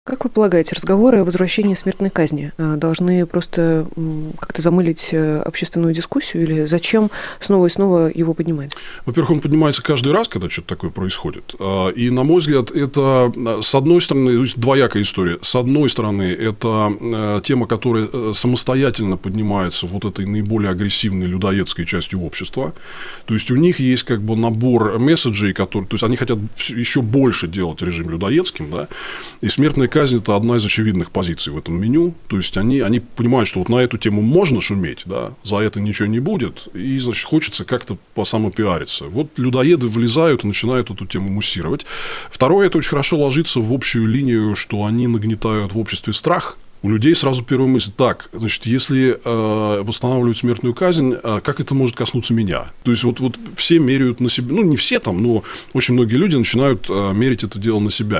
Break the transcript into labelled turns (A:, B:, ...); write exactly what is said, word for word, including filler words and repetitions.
A: Как вы полагаете, разговоры о возвращении смертной казни э, должны просто м, как-то замылить э, общественную дискуссию, или зачем снова и снова его поднимать?
B: Во-первых, он поднимается каждый раз, когда что-то такое происходит. И, на мой взгляд, это, с одной стороны, то есть двоякая история. С одной стороны, это тема, которая самостоятельно поднимается вот этой наиболее агрессивной людоедской частью общества. То есть у них есть как бы набор месседжей, которые, то есть они хотят еще больше делать режим людоедским, да, и смертная казнь – это одна из очевидных позиций в этом меню. То есть они, они понимают, что вот на эту тему можно шуметь, да, за это ничего не будет, и, значит, хочется как-то самопиариться. Вот людоеды влезают и начинают эту тему муссировать. Второе, это очень хорошо ложится в общую линию, что они нагнетают в обществе страх. У людей сразу первая мысль: так, значит, если э, восстанавливают смертную казнь, э, как это может коснуться меня? То есть вот, вот все меряют на себя, ну не все там, но очень многие люди начинают э, мерить это дело на себя.